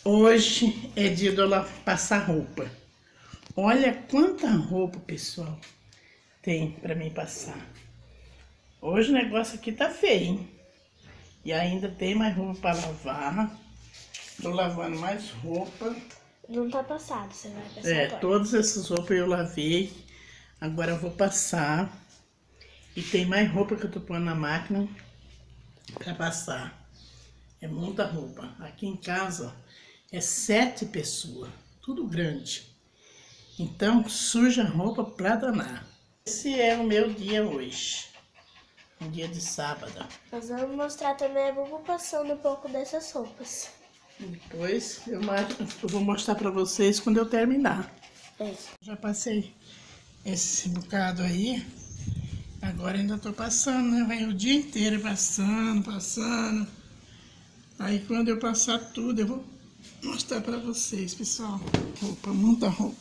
Hoje é dia de eu passar roupa. Olha quanta roupa, pessoal, tem pra mim passar. Hoje o negócio aqui tá feio, hein? E ainda tem mais roupa pra lavar. Tô lavando mais roupa. Não tá passado, você vai passar agora. Todas essas roupas eu lavei. Agora eu vou passar. E tem mais roupa que eu tô pondo na máquina pra passar. É muita roupa. Aqui em casa é 7 pessoas. Tudo grande. Então suja roupa pra danar. Esse é o meu dia hoje. Um dia de sábado. Nós vamos mostrar também a Bubu passando um pouco dessas roupas. Depois eu vou mostrar pra vocês quando eu terminar. Isso. Já passei esse bocado aí. Agora ainda tô passando, né? Vai o dia inteiro passando. Aí quando eu passar tudo, eu vou mostrar pra vocês, pessoal. Roupa, muita roupa.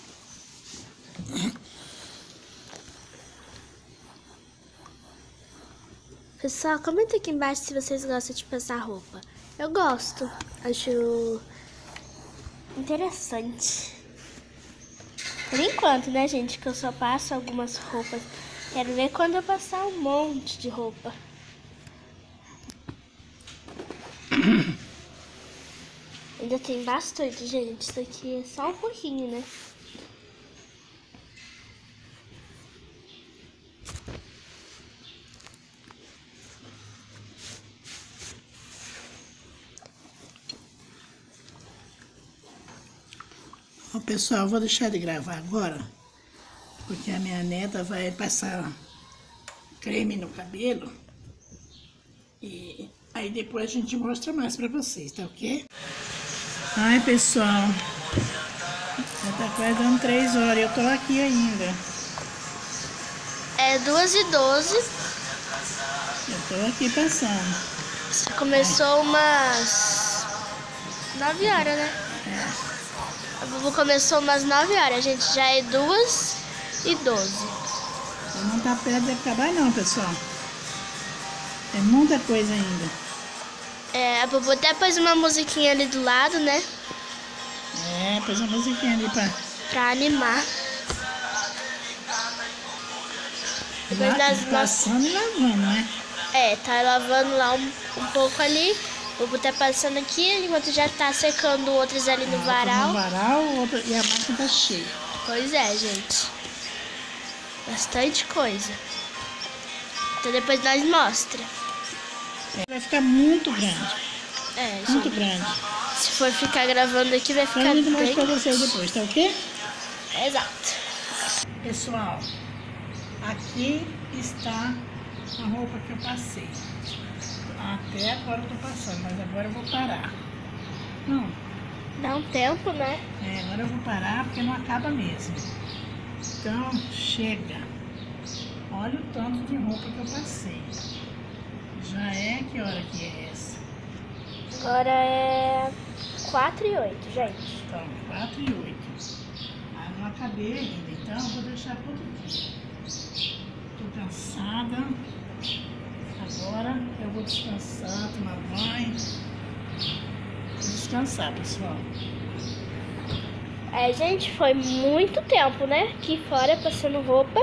Pessoal, comenta aqui embaixo se vocês gostam de passar roupa. Eu gosto. Acho interessante. Por enquanto, né, gente, que eu só passo algumas roupas. Quero ver quando eu passar um monte de roupa. Ainda tem bastante, gente. Isso aqui é só um pouquinho, né? Ó, pessoal, eu vou deixar de gravar agora, porque a minha neta vai passar creme no cabelo. E aí depois a gente mostra mais pra vocês, tá ok? Ai, pessoal, já tá quase dando 3 horas e eu tô aqui ainda. É 2h12. Eu tô aqui passando. Começou umas 9 horas, né? A Bubu começou umas 9 horas, gente. Já é 2h12. Não tá perto de acabar não, pessoal. É muita coisa ainda. A Bubu até pôs uma musiquinha ali do lado, né? Pôs uma musiquinha ali pra animar. Depois passando e lavando, né? Tá lavando lá um pouco ali. O Bubu tá passando aqui, enquanto já tá secando outros ali no varal. No varal, e a máquina tá cheia. Pois é, gente. Bastante coisa. Então depois nós mostra. Vai ficar muito grande. Muito Gente. grande. Se for ficar gravando aqui, vai ficar bem... bem... Eu mostro pra vocês depois, tá ok? Exato. Pessoal, aqui está a roupa que eu passei. Até agora eu tô passando, mas agora eu vou parar. Não. Dá um tempo, né? Agora eu vou parar porque não acaba mesmo. Então, chega. Olha o tanto de roupa que eu passei. Já é... Que hora que é essa? Agora é 4h08, gente. Então, 4h08. Ah, não acabei ainda, então eu vou deixar para outro dia. Tô cansada. Agora eu vou descansar, tomar banho. Vou descansar, pessoal. Gente, foi muito tempo, né? Aqui fora, passando roupa.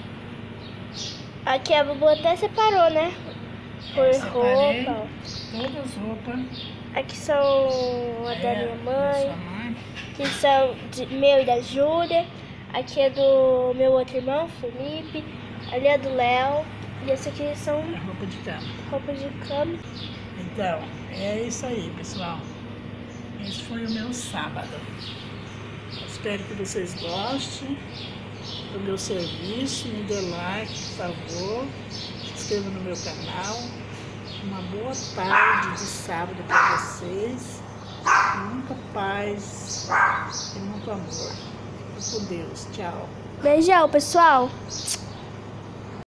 Aqui a Bubu até separou, né? Por Separei roupa. todas as roupas. Aqui são a da minha mãe. Da sua mãe. Aqui são meu e da Júlia. Aqui é do meu outro irmão, Felipe. Ali é do Léo. E esse aqui são Roupa de cama. roupas de cama. Então, é isso aí, pessoal. Esse foi o meu sábado. Espero que vocês gostem do meu serviço. Me dê like, por favor. Se inscreva no meu canal. Uma boa tarde de sábado para vocês. Muita paz e muito amor. Fique com Deus. Tchau. Beijão, pessoal.